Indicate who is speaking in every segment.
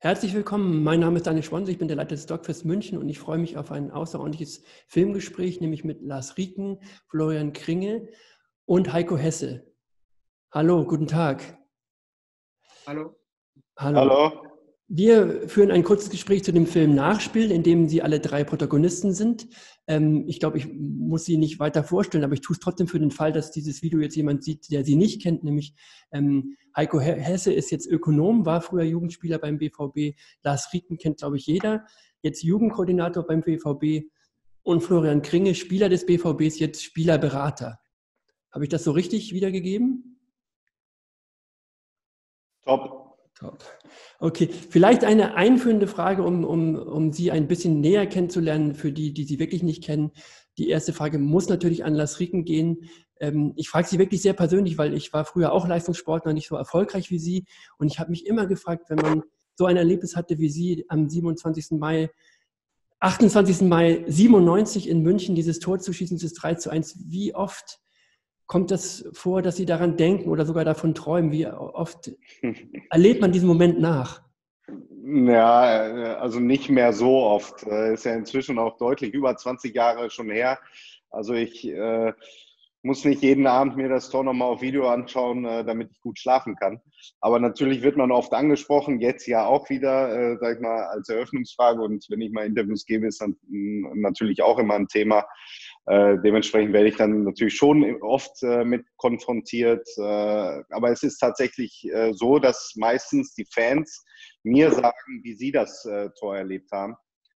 Speaker 1: Herzlich willkommen, mein Name ist Daniel Schwanse, ich bin der Leiter des Dogfest München und ich freue mich auf ein außerordentliches Filmgespräch, nämlich mit Lars Rieken, Florian Kringe und Heiko Hesse. Hallo, guten Tag.
Speaker 2: Hallo.
Speaker 1: Hallo.
Speaker 2: Hallo.
Speaker 1: Wir führen ein kurzes Gespräch zu dem Film Nachspiel, in dem Sie alle drei Protagonisten sind. Ich glaube, ich muss Sie nicht weiter vorstellen, aber ich tue es trotzdem für den Fall, dass dieses Video jetzt jemand sieht, der Sie nicht kennt, nämlich Heiko Hesse ist jetzt Ökonom, war früher Jugendspieler beim BVB. Lars Rieken kennt, glaube ich, jeder, jetzt Jugendkoordinator beim BVB. Und Florian Kringe, Spieler des BVBs, jetzt Spielerberater. Habe ich das so richtig wiedergegeben?
Speaker 2: Top.
Speaker 1: Okay, vielleicht eine einführende Frage, um Sie ein bisschen näher kennenzulernen, für die, die Sie wirklich nicht kennen. Die erste Frage muss natürlich an Lars Rieken gehen. Ich frage Sie wirklich sehr persönlich, weil ich war früher auch Leistungssportler, nicht so erfolgreich wie Sie. Und ich habe mich immer gefragt, wenn man so ein Erlebnis hatte wie Sie am 28. Mai 97 in München, dieses Tor zu schießen, dieses 3:1, wie oft kommt das vor, dass Sie daran denken oder sogar davon träumen? Wie oft erlebt man diesen Moment nach?
Speaker 2: Ja, also nicht mehr so oft. Ist ja inzwischen auch deutlich über 20 Jahre schon her. Also ich muss nicht jeden Abend mir das Tor nochmal auf Video anschauen, damit ich gut schlafen kann. Aber natürlich wird man oft angesprochen, jetzt ja auch wieder, sag ich mal, als Eröffnungsfrage. Und wenn ich mal Interviews gebe, ist dann natürlich auch immer ein Thema. Dementsprechend werde ich dann natürlich schon oft mit konfrontiert. Aber es ist tatsächlich so, dass meistens die Fans mir sagen, wie sie das Tor erlebt haben.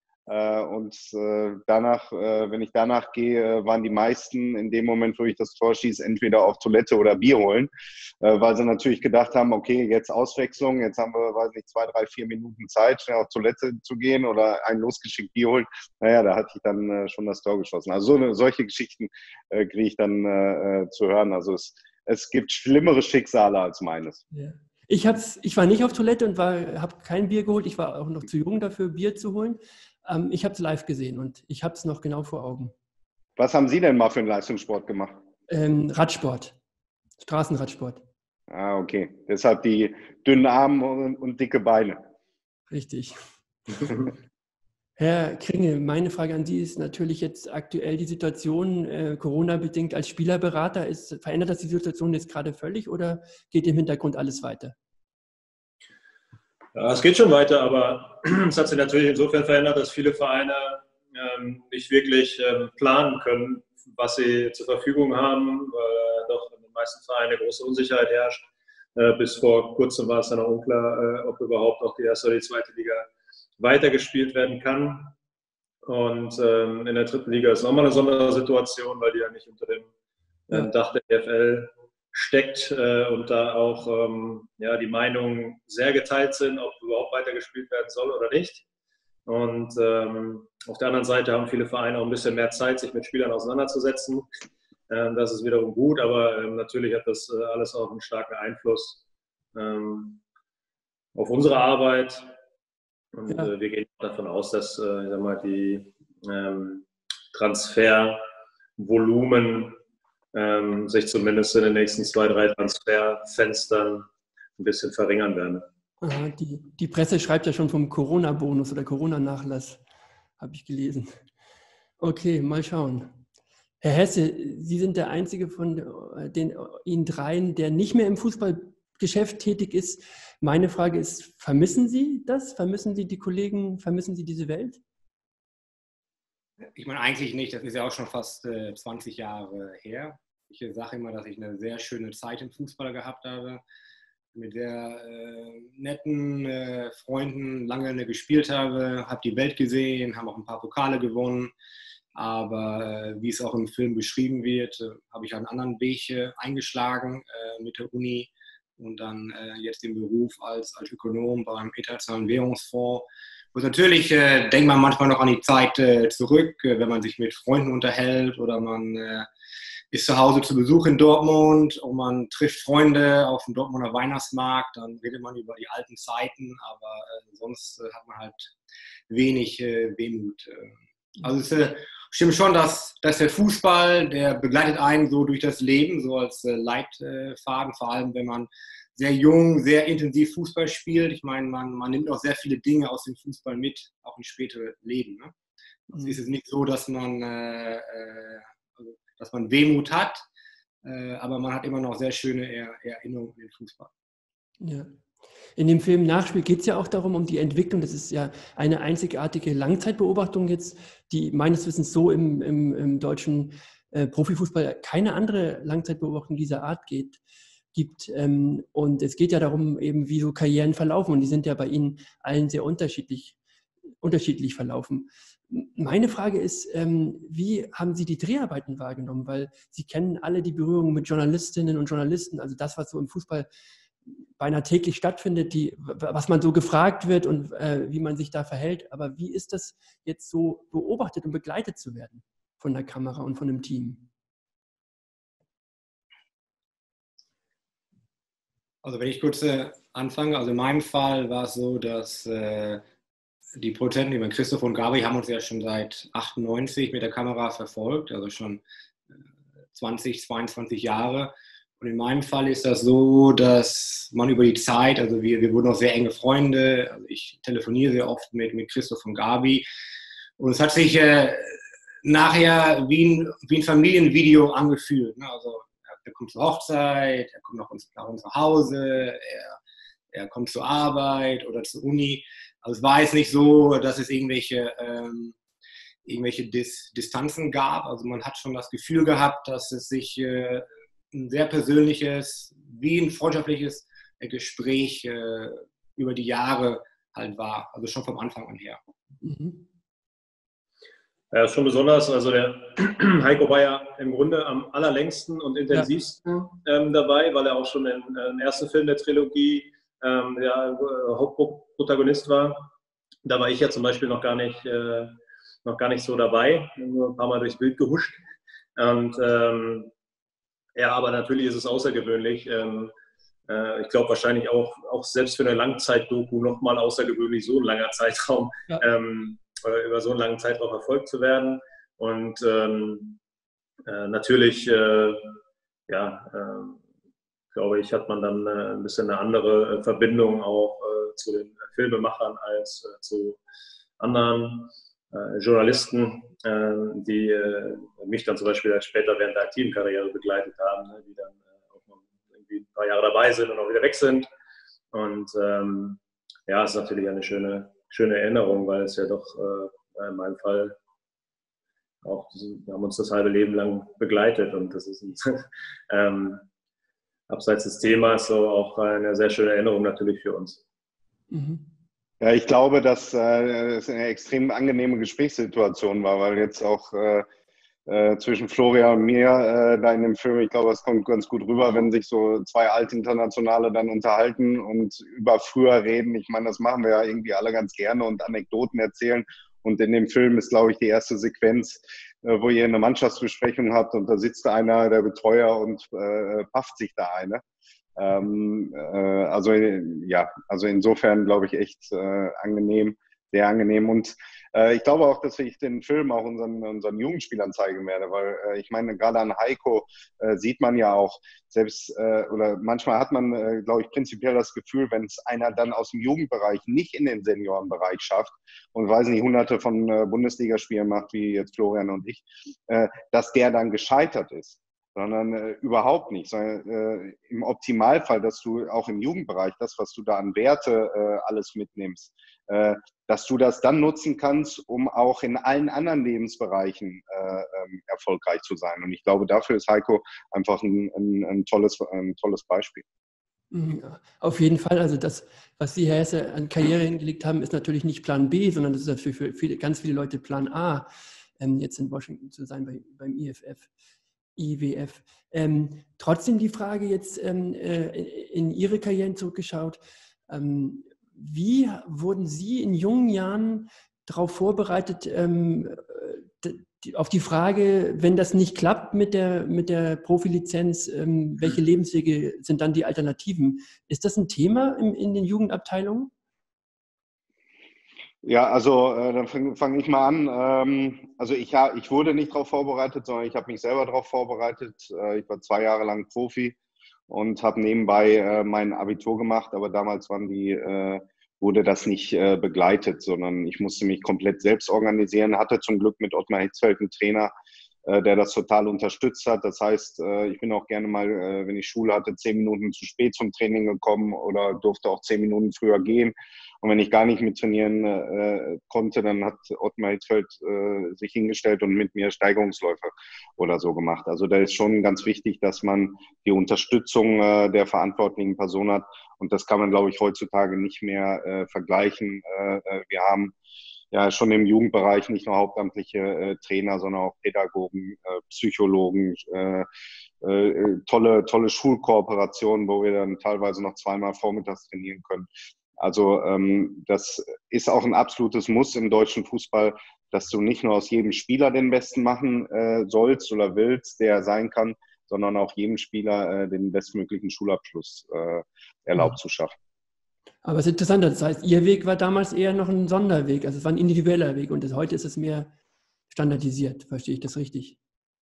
Speaker 2: Danach, wenn ich danach gehe, waren die meisten in dem Moment, wo ich das Tor schieße, entweder auf Toilette oder Bier holen, weil sie natürlich gedacht haben, okay, jetzt Auswechslung, jetzt haben wir, weiß nicht, 2, 3, 4 Minuten Zeit, schnell auf Toilette zu gehen oder einen losgeschickt Bier holen. Naja, da hatte ich dann schon das Tor geschossen. Also solche Geschichten kriege ich dann zu hören. Also es gibt schlimmere Schicksale als meines.
Speaker 1: Ja. Ich war nicht auf Toilette und habe kein Bier geholt. Ich war auch noch zu jung dafür, Bier zu holen. Ich habe es live gesehen und ich habe es noch genau vor Augen.
Speaker 2: Was haben Sie denn mal für einen Leistungssport gemacht?
Speaker 1: Radsport, Straßenradsport.
Speaker 2: Ah, okay. Deshalb die dünnen Arme und dicke Beine.
Speaker 1: Richtig. Herr Kringe, meine Frage an Sie ist natürlich jetzt aktuell die Situation, Corona-bedingt als Spielerberater. Verändert das die Situation jetzt gerade völlig oder geht im Hintergrund alles weiter?
Speaker 3: Ja, es geht schon weiter, aber es hat sich natürlich insofern verändert, dass viele Vereine nicht wirklich planen können, was sie zur Verfügung haben, weil doch in den meisten Vereinen große Unsicherheit herrscht. Bis vor kurzem war es dann auch unklar, ob überhaupt auch die erste oder die zweite Liga weitergespielt werden kann. Und in der dritten Liga ist nochmal eine Sondersituation, weil die ja nicht unter dem Dach der EFL steckt und da auch die Meinungen sehr geteilt sind, ob überhaupt weitergespielt werden soll oder nicht. Und auf der anderen Seite haben viele Vereine auch ein bisschen mehr Zeit, sich mit Spielern auseinanderzusetzen. Das ist wiederum gut, aber natürlich hat das alles auch einen starken Einfluss auf unsere Arbeit. Und wir gehen davon aus, dass die Transfervolumen sich zumindest in den nächsten 2, 3 Transferfenstern ein bisschen verringern werden.
Speaker 1: Aha, die Presse schreibt ja schon vom Corona-Bonus oder Corona-Nachlass, habe ich gelesen. Okay, mal schauen. Herr Hesse, Sie sind der Einzige von Ihnen dreien, der nicht mehr im Fußballgeschäft tätig ist. Meine Frage ist, vermissen Sie das? Vermissen Sie die Kollegen? Vermissen Sie diese Welt?
Speaker 4: Ich meine eigentlich nicht, das ist ja auch schon fast 20 Jahre her. Ich sage immer, dass ich eine sehr schöne Zeit im Fußball gehabt habe, mit sehr netten Freunden lange gespielt habe, habe die Welt gesehen, habe auch ein paar Pokale gewonnen. Aber wie es auch im Film beschrieben wird, habe ich einen anderen Weg eingeschlagen mit der Uni und dann jetzt den Beruf als Ökonom beim Internationalen Währungsfonds. Und natürlich denkt man manchmal noch an die Zeit zurück, wenn man sich mit Freunden unterhält oder man ist zu Hause zu Besuch in Dortmund und man trifft Freunde auf dem Dortmunder Weihnachtsmarkt, dann redet man über die alten Zeiten, aber sonst hat man halt wenig Wehmut. Also es stimmt schon, dass der Fußball, der begleitet einen so durch das Leben, so als Leitfaden, vor allem wenn man sehr jung, sehr intensiv Fußball spielt. Ich meine, man nimmt auch sehr viele Dinge aus dem Fußball mit, auch ins spätere Leben. Ne? Also ist es nicht so, dass man Wehmut hat, aber man hat immer noch sehr schöne Erinnerungen an den Fußball.
Speaker 1: Ja. In dem Film Nachspiel geht es ja auch darum, um die Entwicklung. Das ist ja eine einzigartige Langzeitbeobachtung jetzt, die meines Wissens so im deutschen Profifußball keine andere Langzeitbeobachtung dieser Art gibt. Und es geht ja darum, eben wie so Karrieren verlaufen. Und die sind ja bei Ihnen allen sehr unterschiedlich verlaufen. Meine Frage ist, wie haben Sie die Dreharbeiten wahrgenommen? Weil Sie kennen alle die Berührungen mit Journalistinnen und Journalisten, also das, was so im Fußball beinahe täglich stattfindet, was man so gefragt wird und wie man sich da verhält. Aber wie ist das jetzt so beobachtet und begleitet zu werden von der Kamera und von dem Team?
Speaker 4: Also wenn ich kurz anfange, also in meinem Fall war es so, dass die Produzenten, die Christoph und Gabi, haben uns ja schon seit 98 mit der Kamera verfolgt, also schon 20, 22 Jahre. Und in meinem Fall ist das so, dass man über die Zeit, also wir wurden auch sehr enge Freunde, also ich telefoniere sehr oft mit Christoph und Gabi. Und es hat sich nachher wie ein Familienvideo angefühlt. Ne? Also er kommt zur Hochzeit, er kommt nach uns nach Hause, er kommt zur Arbeit oder zur Uni. Also es war jetzt nicht so, dass es irgendwelche Distanzen gab. Also man hat schon das Gefühl gehabt, dass es sich ein sehr persönliches, wie ein freundschaftliches Gespräch über die Jahre halt war. Also schon vom Anfang an her.
Speaker 1: Mhm.
Speaker 3: Ja, ist schon besonders. Also der Heiko war ja im Grunde am allerlängsten und intensivsten dabei, weil er auch schon im ersten Film der Trilogie der Hauptprotagonist war. Da war ich ja zum Beispiel noch gar nicht so dabei, nur ein paar Mal durchs Bild gehuscht. Und ja, aber natürlich ist es außergewöhnlich. Ich glaube wahrscheinlich auch selbst für eine Langzeit-Doku nochmal außergewöhnlich, so ein langer Zeitraum, über so einen langen Zeitraum verfolgt zu werden. Und natürlich, glaube ich, hat man dann ein bisschen eine andere Verbindung auch zu den Filmemachern als zu anderen Journalisten, die mich dann zum Beispiel später während der aktiven Karriere begleitet haben, die dann auch noch irgendwie ein paar Jahre dabei sind und auch wieder weg sind. Und es ist natürlich eine schöne Erinnerung, weil es ja doch in meinem Fall auch, wir haben uns das halbe Leben lang begleitet und das ist abseits des Themas so auch eine sehr schöne Erinnerung natürlich für uns.
Speaker 1: Mhm.
Speaker 2: Ja, ich glaube, dass es eine extrem angenehme Gesprächssituation war, weil jetzt auch zwischen Florian und mir da in dem Film, ich glaube, es kommt ganz gut rüber, wenn sich so zwei Altinternationale dann unterhalten und über früher reden. Ich meine, das machen wir ja irgendwie alle ganz gerne und Anekdoten erzählen. Und in dem Film ist, glaube ich, die erste Sequenz, wo ihr eine Mannschaftsbesprechung habt und da sitzt einer, der Betreuer, und pafft sich da eine. Also insofern glaube ich echt angenehm, sehr angenehm. Und ich glaube auch, dass ich den Film auch unseren Jugendspielern zeigen werde, weil ich meine, gerade an Heiko sieht man ja auch selbst, oder manchmal hat man, glaube ich, prinzipiell das Gefühl, wenn es einer dann aus dem Jugendbereich nicht in den Seniorenbereich schafft und, weiß nicht, hunderte von Bundesligaspielen macht, wie jetzt Florian und ich, dass der dann gescheitert ist. Sondern überhaupt nicht. Sondern im Optimalfall, dass du auch im Jugendbereich das, was du da an Werte alles mitnimmst, dass du das dann nutzen kannst, um auch in allen anderen Lebensbereichen erfolgreich zu sein. Und ich glaube, dafür ist Heiko einfach ein tolles Beispiel.
Speaker 1: Ja, auf jeden Fall. Also das, was Sie, Herr Hesse, an Karriere hingelegt haben, ist natürlich nicht Plan B, sondern das ist natürlich für ganz viele Leute Plan A, jetzt in Washington zu sein beim IWF. Trotzdem die Frage jetzt in Ihre Karrieren zurückgeschaut. Wie wurden Sie in jungen Jahren darauf vorbereitet, auf die Frage, wenn das nicht klappt mit der Profilizenz, welche Lebenswege sind dann die Alternativen? Ist das ein Thema in den Jugendabteilungen?
Speaker 2: Ja, also dann fange ich mal an. Also ich wurde nicht darauf vorbereitet, sondern ich habe mich selber darauf vorbereitet. Ich war 2 Jahre lang Profi und habe nebenbei mein Abitur gemacht, aber damals wurde das nicht begleitet, sondern ich musste mich komplett selbst organisieren, hatte zum Glück mit Ottmar Hitzfeld einen Trainer, der das total unterstützt hat. Das heißt, ich bin auch gerne mal, wenn ich Schule hatte, 10 Minuten zu spät zum Training gekommen oder durfte auch 10 Minuten früher gehen. Und wenn ich gar nicht mit trainieren konnte, dann hat Ottmar Hitzfeld sich hingestellt und mit mir Steigerungsläufe oder so gemacht. Also da ist schon ganz wichtig, dass man die Unterstützung der verantwortlichen Person hat. Und das kann man, glaube ich, heutzutage nicht mehr vergleichen. Wir haben ja schon im Jugendbereich nicht nur hauptamtliche Trainer, sondern auch Pädagogen, Psychologen, tolle Schulkooperationen, wo wir dann teilweise noch zweimal vormittags trainieren können. Also das ist auch ein absolutes Muss im deutschen Fußball, dass du nicht nur aus jedem Spieler den Besten machen sollst oder willst, der sein kann, sondern auch jedem Spieler den bestmöglichen Schulabschluss erlaubt zu schaffen.
Speaker 1: Aber es ist interessant, das heißt, Ihr Weg war damals eher noch ein Sonderweg, also es war ein individueller Weg und heute ist es mehr standardisiert. Verstehe ich das richtig?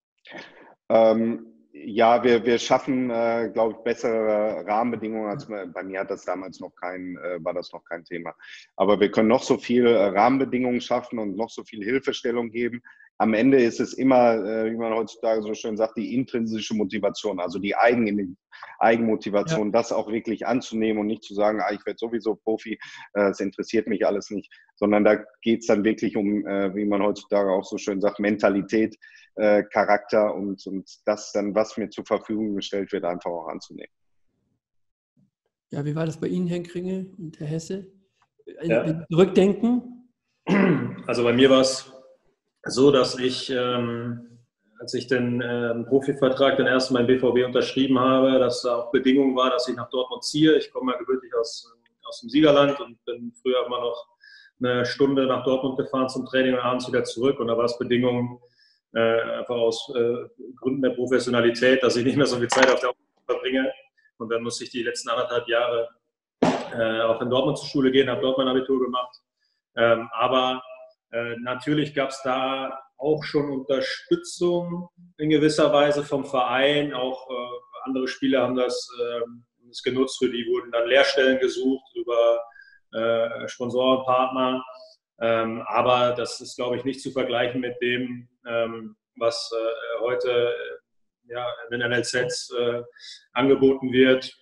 Speaker 2: Ja, wir schaffen, glaube ich, bessere Rahmenbedingungen als bei mir war das noch kein Thema. Aber wir können noch so viel Rahmenbedingungen schaffen und noch so viel Hilfestellung geben. Am Ende ist es immer, wie man heutzutage so schön sagt, die intrinsische Motivation, also die Eigenmotivation, das auch wirklich anzunehmen und nicht zu sagen, ich werde sowieso Profi, es interessiert mich alles nicht, sondern da geht es dann wirklich um, wie man heutzutage auch so schön sagt, Mentalität, Charakter und das dann, was mir zur Verfügung gestellt wird, einfach auch anzunehmen.
Speaker 1: Ja, wie war das bei Ihnen, Herr Kringel und Herr Hesse?
Speaker 3: Ja.
Speaker 1: Wenn Sie zurückdenken?
Speaker 3: Also bei mir war es so, dass ich, als ich den Profivertrag dann erst beim BVB unterschrieben habe, dass da auch Bedingung war, dass ich nach Dortmund ziehe. Ich komme ja gebürtig aus dem Siegerland und bin früher immer noch eine Stunde nach Dortmund gefahren zum Training und abends wieder zurück. Und da war es Bedingung, einfach aus Gründen der Professionalität, dass ich nicht mehr so viel Zeit auf der Autobahn verbringe. Und dann musste ich die letzten 1,5 Jahre auch in Dortmund zur Schule gehen, habe dort mein Abitur gemacht. Aber natürlich gab es da auch schon Unterstützung in gewisser Weise vom Verein. Auch andere Spieler haben das genutzt, für die wurden dann Lehrstellen gesucht über Sponsoren, Partner. Aber das ist, glaube ich, nicht zu vergleichen mit dem, was heute in den NLZs angeboten wird.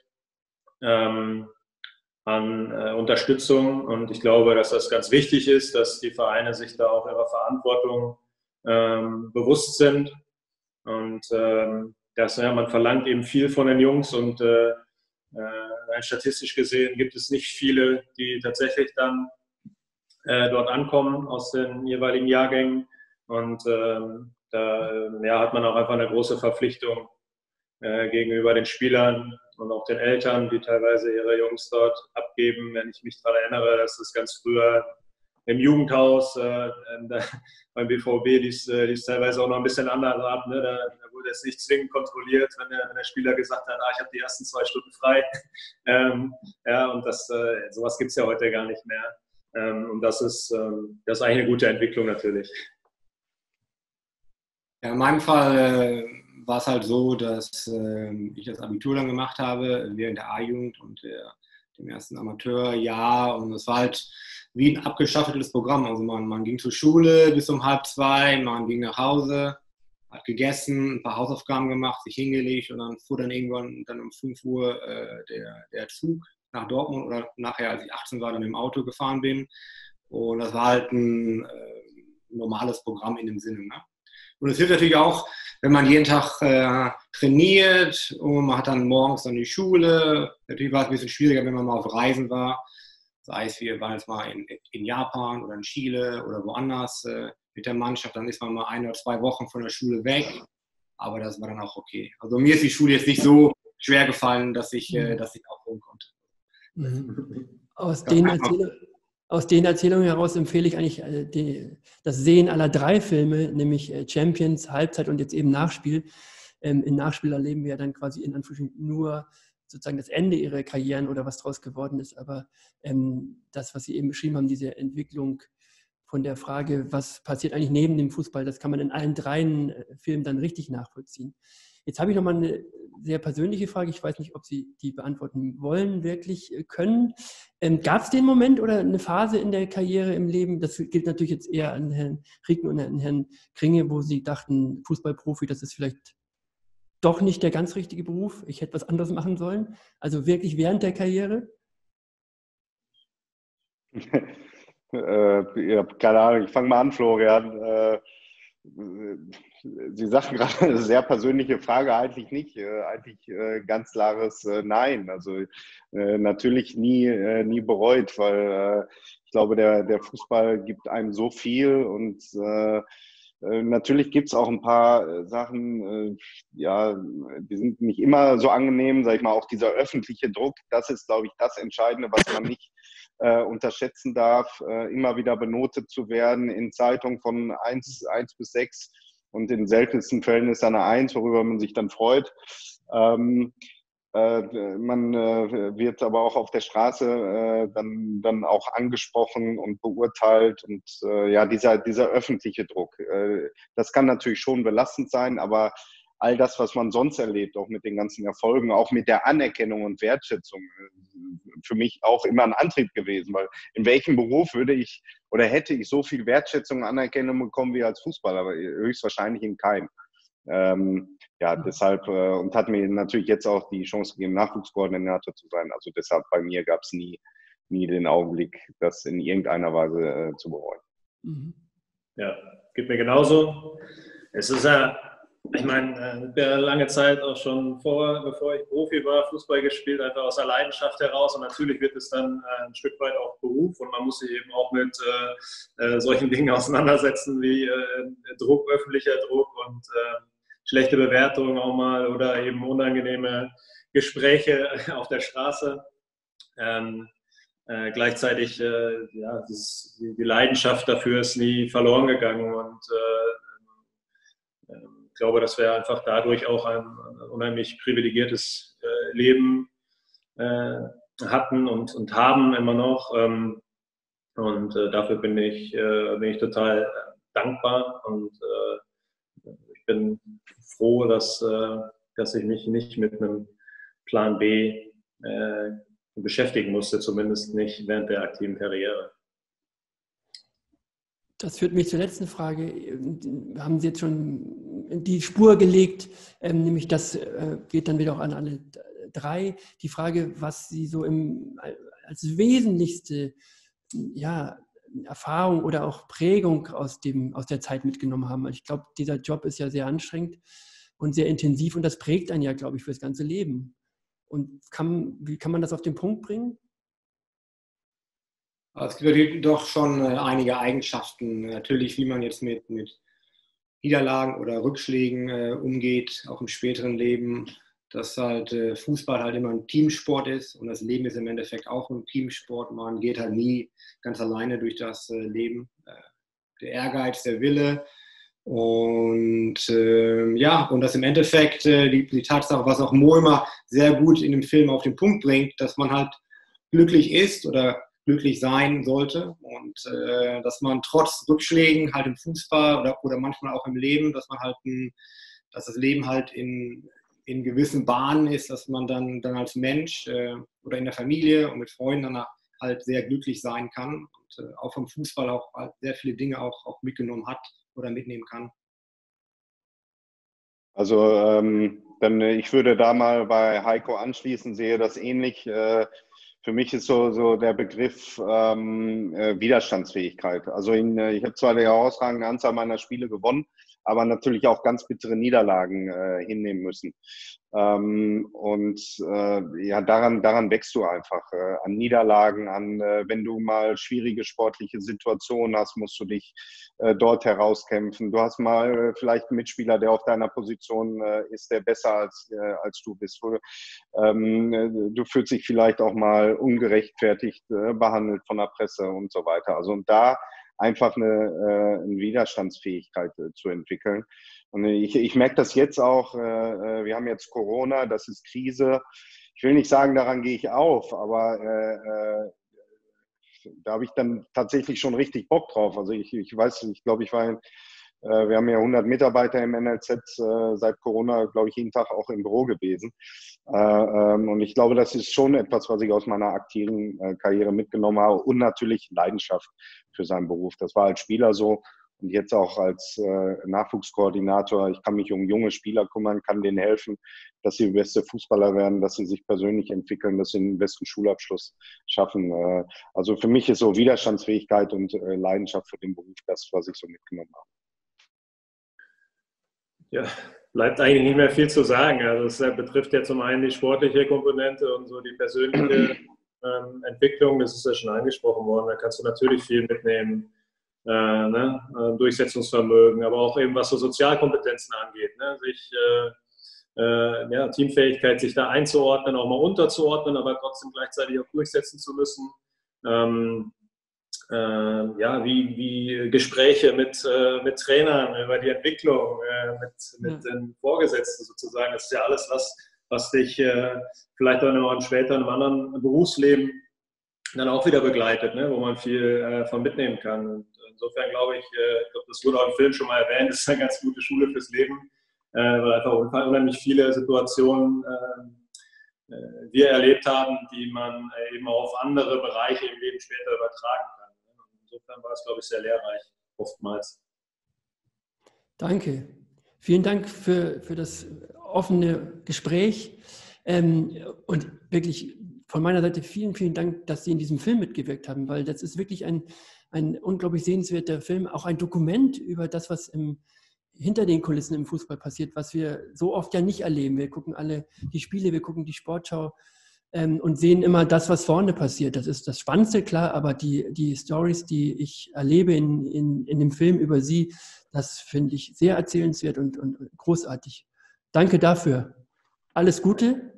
Speaker 3: An Unterstützung, und ich glaube, dass das ganz wichtig ist, dass die Vereine sich da auch ihrer Verantwortung bewusst sind und dass man verlangt eben viel von den Jungs und statistisch gesehen gibt es nicht viele, die tatsächlich dann dort ankommen aus den jeweiligen Jahrgängen und da hat man auch einfach eine große Verpflichtung gegenüber den Spielern und auch den Eltern, die teilweise ihre Jungs dort abgeben. Wenn ich mich daran erinnere, dass das ganz früher im Jugendhaus beim BVB lief teilweise auch noch ein bisschen anders ab. Ne? Da wurde es nicht zwingend kontrolliert, wenn der Spieler gesagt hat, ich habe die ersten 2 Stunden frei. Und sowas gibt es ja heute gar nicht mehr. Und das ist eigentlich eine gute Entwicklung natürlich.
Speaker 4: Ja, in meinem Fall war es halt so, dass ich das Abitur dann gemacht habe, während der A-Jugend und dem ersten Amateurjahr. Und es war halt wie ein abgeschaffeltes Programm. Also man ging zur Schule bis um 1:30, man ging nach Hause, hat gegessen, ein paar Hausaufgaben gemacht, sich hingelegt und dann fuhr dann irgendwann dann um 5 Uhr der Zug nach Dortmund oder nachher, als ich 18 war, dann im Auto gefahren bin. Und das war halt ein normales Programm in dem Sinne. Ne? Und es hilft natürlich auch, wenn man jeden Tag trainiert und man hat dann morgens dann die Schule. Natürlich war es ein bisschen schwieriger, wenn man mal auf Reisen war. Sei es, wir waren jetzt mal in Japan oder in Chile oder woanders mit der Mannschaft. Dann ist man mal 1 oder 2 Wochen von der Schule weg. Aber das war dann auch okay. Also mir ist die Schule jetzt nicht so schwer gefallen, dass ich aufholen konnte.
Speaker 1: Aus den Erzählungen heraus empfehle ich eigentlich das Sehen aller 3 Filme, nämlich Champions, Halbzeit und jetzt eben Nachspiel. In Nachspiel erleben wir ja dann quasi in Anführungsstrichen nur sozusagen das Ende ihrer Karrieren oder was daraus geworden ist. Aber das, was Sie eben beschrieben haben, diese Entwicklung von der Frage, was passiert eigentlich neben dem Fußball, das kann man in allen 3 Filmen dann richtig nachvollziehen. Jetzt habe ich nochmal eine sehr persönliche Frage. Ich weiß nicht, ob Sie die beantworten wollen, wirklich können. Gab es den Moment oder eine Phase in der Karriere im Leben, das gilt natürlich jetzt eher an Herrn Rieken und an Herrn Kringe, wo Sie dachten, Fußballprofi, das ist vielleicht doch nicht der ganz richtige Beruf, ich hätte was anderes machen sollen? Also wirklich während der Karriere?
Speaker 2: Ja, keine Ahnung, ich fange mal an, Florian. Sie sagten gerade eine sehr persönliche Frage, eigentlich nicht. Eigentlich ganz klares Nein. Also natürlich nie bereut, weil ich glaube, der Fußball gibt einem so viel und natürlich gibt es auch ein paar Sachen, ja, die sind nicht immer so angenehm, sag ich mal, auch dieser öffentliche Druck, das ist, glaube ich, das Entscheidende, was man nicht unterschätzen darf, immer wieder benotet zu werden in Zeitungen von 1 bis 6 und in seltensten Fällen ist da eine 1, worüber man sich dann freut. Man wird aber auch auf der Straße dann auch angesprochen und beurteilt und ja, dieser öffentliche Druck, das kann natürlich schon belastend sein, aber all das, was man sonst erlebt, auch mit den ganzen Erfolgen, auch mit der Anerkennung und Wertschätzung, für mich auch immer ein Antrieb gewesen, weil in welchem Beruf würde ich oder hätte ich so viel Wertschätzung und Anerkennung bekommen wie als Fußballer, aber höchstwahrscheinlich in keinem. Ja, deshalb und hat mir natürlich jetzt auch die Chance gegeben, Nachwuchskoordinator zu sein. Also deshalb bei mir gab es nie den Augenblick, das in irgendeiner Weise zu bereuen.
Speaker 3: Mhm. Ja, geht mir genauso. Es ist ja, ich meine, lange Zeit auch schon bevor ich Profi war, Fußball gespielt, einfach aus der Leidenschaft heraus. Und natürlich wird es dann ein Stück weit auch Beruf und man muss sich eben auch mit solchen Dingen auseinandersetzen wie Druck, öffentlicher Druck und schlechte Bewertungen auch mal oder eben unangenehme Gespräche auf der Straße. Gleichzeitig, ja, die Leidenschaft dafür ist nie verloren gegangen und ich glaube, dass wir einfach dadurch auch ein unheimlich privilegiertes Leben hatten und haben immer noch. Und dafür bin ich total dankbar und ich bin froh, dass ich mich nicht mit einem Plan B beschäftigen musste, zumindest nicht während der aktiven Karriere.
Speaker 1: Das führt mich zur letzten Frage. Haben Sie jetzt schon die Spur gelegt, nämlich das geht dann wieder auch an alle drei. Die Frage, was Sie so als wesentlichste Erfahrung oder auch Prägung aus der Zeit mitgenommen haben. Ich glaube, dieser Job ist ja sehr anstrengend und sehr intensiv und das prägt einen ja, glaube ich, für das ganze Leben. Und wie kann man das auf den Punkt bringen?
Speaker 4: Es gibt doch schon einige Eigenschaften, natürlich, wie man jetzt mit Niederlagen oder Rückschlägen umgeht, auch im späteren Leben, dass halt Fußball halt immer ein Teamsport ist und das Leben ist im Endeffekt auch ein Teamsport. Man geht halt nie ganz alleine durch das Leben. Der Ehrgeiz, der Wille und ja, und das im Endeffekt die Tatsache, was auch Mo immer sehr gut in dem Film auf den Punkt bringt, dass man halt glücklich ist oder glücklich sein sollte und dass man trotz Rückschlägen halt im Fußball oder manchmal auch im Leben, dass das Leben halt in gewissen Bahnen ist, dass man dann als Mensch oder in der Familie und mit Freunden danach halt sehr glücklich sein kann und auch vom Fußball auch halt sehr viele Dinge auch mitgenommen hat oder mitnehmen kann.
Speaker 2: Also ich würde da mal bei Heiko anschließen, sehe das ähnlich. Für mich ist so der Begriff Widerstandsfähigkeit. Also ich habe zwar die herausragende Anzahl meiner Spiele gewonnen, aber natürlich auch ganz bittere Niederlagen hinnehmen müssen. Ja, daran wächst du einfach an Niederlagen, wenn du mal schwierige sportliche Situationen hast, musst du dich dort herauskämpfen. Du hast mal vielleicht einen Mitspieler, der auf deiner Position ist, der besser als du bist. Du fühlst dich vielleicht auch mal ungerechtfertigt behandelt von der Presse und so weiter. Also und da einfach eine Widerstandsfähigkeit zu entwickeln. Und ich merke das jetzt auch, wir haben jetzt Corona, das ist Krise. Ich will nicht sagen, daran gehe ich auf, aber da habe ich dann tatsächlich schon richtig Bock drauf. Also ich weiß, ich glaube, ich war Wir haben ja 100 Mitarbeiter im NLZ, seit Corona, glaube ich, jeden Tag auch im Büro gewesen. Und ich glaube, das ist schon etwas, was ich aus meiner aktiven Karriere mitgenommen habe und natürlich Leidenschaft für seinen Beruf. Das war als Spieler so und jetzt auch als Nachwuchskoordinator. Ich kann mich um junge Spieler kümmern, kann denen helfen, dass sie beste Fußballer werden, dass sie sich persönlich entwickeln, dass sie den besten Schulabschluss schaffen. Also für mich ist so Widerstandsfähigkeit und Leidenschaft für den Beruf das, was ich so mitgenommen habe.
Speaker 3: Ja, bleibt eigentlich nicht mehr viel zu sagen. Also es betrifft ja zum einen die sportliche Komponente und so die persönliche Entwicklung. Das ist ja schon angesprochen worden. Da kannst du natürlich viel mitnehmen. Durchsetzungsvermögen, aber auch eben was so Sozialkompetenzen angeht. Ne? Teamfähigkeit, sich da einzuordnen, auch mal unterzuordnen, aber trotzdem gleichzeitig auch durchsetzen zu müssen. Wie Gespräche mit Trainern über die Entwicklung, mit den Vorgesetzten sozusagen. Das ist ja alles, was dich vielleicht auch noch später in einem anderen Berufsleben dann auch wieder begleitet, ne? Wo man viel von mitnehmen kann. Und insofern glaube ich, das wurde auch im Film schon mal erwähnt, das ist eine ganz gute Schule fürs Leben, weil einfach unheimlich viele Situationen wir erlebt haben, die man eben auch auf andere Bereiche im Leben später übertragen kann. Insofern war es, glaube ich, sehr lehrreich, oftmals.
Speaker 1: Danke. Vielen Dank für das offene Gespräch. Und wirklich von meiner Seite vielen, vielen Dank, dass Sie in diesem Film mitgewirkt haben, weil das ist wirklich ein unglaublich sehenswerter Film, auch ein Dokument über das, was hinter den Kulissen im Fußball passiert, was wir so oft ja nicht erleben. Wir gucken alle die Spiele, wir gucken die Sportschau und sehen immer das, was vorne passiert. Das ist das Spannendste, klar, aber die Stories, die ich erlebe in dem Film über Sie, das finde ich sehr erzählenswert und großartig. Danke dafür. Alles Gute